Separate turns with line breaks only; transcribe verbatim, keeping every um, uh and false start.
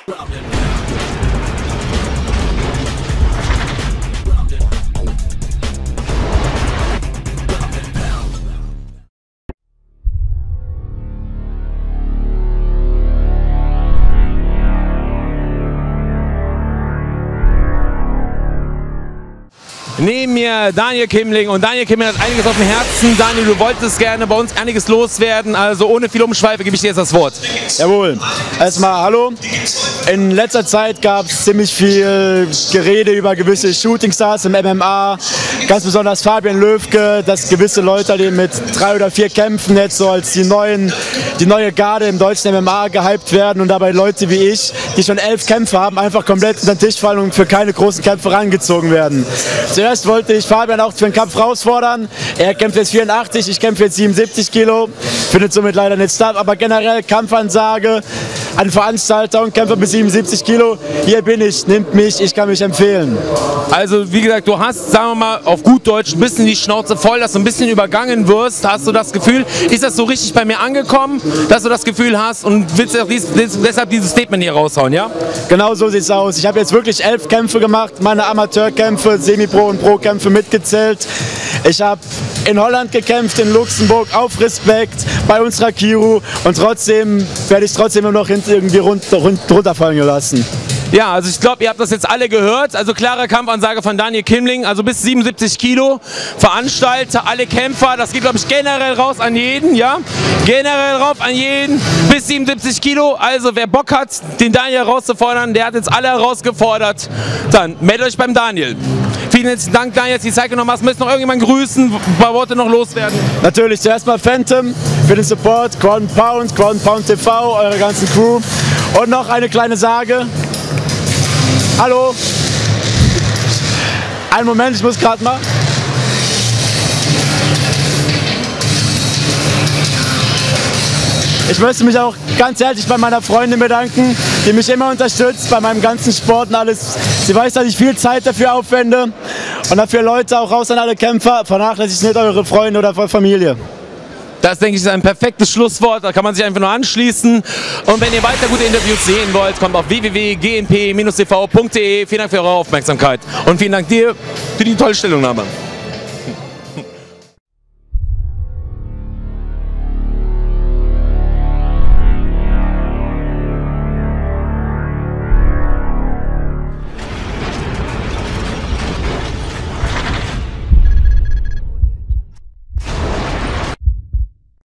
Neben mir Daniel Kimling, und Daniel Kimling hat einiges auf dem Herzen. Daniel, du wolltest gerne bei uns einiges loswerden, also ohne viel Umschweife gebe ich dir jetzt das Wort.
Jawohl. Erstmal hallo. In letzter Zeit gab es ziemlich viel Gerede über gewisse Shootingstars im M M A, ganz besonders Fabian Löwke, dass gewisse Leute, die mit drei oder vier Kämpfen jetzt so als die, neuen, die neue Garde im deutschen M M A gehypt werden, und dabei Leute wie ich, die schon elf Kämpfe haben, einfach komplett unter den Tisch fallen und für keine großen Kämpfe rangezogen werden. Zuerst wollte ich Fabian auch für den Kampf herausfordern. Er kämpft jetzt vierundachtzig, ich kämpfe jetzt siebenundsiebzig Kilo. Findet somit leider nicht statt, aber generell Kampfansage an Veranstalter und Kämpfer bis siebenundsiebzig Kilo. Hier bin ich, nimmt mich, ich kann mich empfehlen.
Also wie gesagt, du hast, sagen wir mal, auf gut Deutsch ein bisschen die Schnauze voll, dass du ein bisschen übergangen wirst. Hast du das Gefühl, ist das so richtig bei mir angekommen, dass du das Gefühl hast und willst deshalb dieses Statement hier raushauen, ja?
Genau so sieht es aus. Ich habe jetzt wirklich elf Kämpfe gemacht, meine Amateurkämpfe, Semi-Pro und Pro-Kämpfe mitgezählt. Ich habe in Holland gekämpft, in Luxemburg, auf Respekt, bei unserer Kiru, und trotzdem werde ich trotzdem immer noch irgendwie runter, runterfallen gelassen.
Ja, also ich glaube, ihr habt das jetzt alle gehört. Also klare Kampfansage von Daniel Kimling, also bis siebenundsiebzig Kilo. Veranstalter, alle Kämpfer, das geht, glaube ich, generell raus an jeden, ja? Generell rauf an jeden, bis siebenundsiebzig Kilo. Also wer Bock hat, den Daniel herauszufordern, der hat jetzt alle herausgefordert. Dann meldet euch beim Daniel. Vielen herzlichen Dank, Daniel, dass du die Zeit genommen hast. Möchtest noch irgendjemanden grüßen, ein paar Worte noch loswerden?
Natürlich, zuerst mal Phantom für den Support, Ground and Pound, Ground and Pound T V, eure ganzen Crew. Und noch eine kleine Sage. Hallo. Einen Moment, ich muss gerade mal. Ich möchte mich auch ganz herzlich bei meiner Freundin bedanken, die mich immer unterstützt bei meinem ganzen Sport und alles. Sie weiß, dass ich viel Zeit dafür aufwende, und dafür, Leute, auch raus an alle Kämpfer, vernachlässigt nicht eure Freunde oder eure Familie.
Das, denke ich, ist ein perfektes Schlusswort, da kann man sich einfach nur anschließen. Und wenn ihr weiter gute Interviews sehen wollt, kommt auf w w w punkt g n p Bindestrich t v punkt de. Vielen Dank für eure Aufmerksamkeit und vielen Dank dir für die tolle Stellungnahme.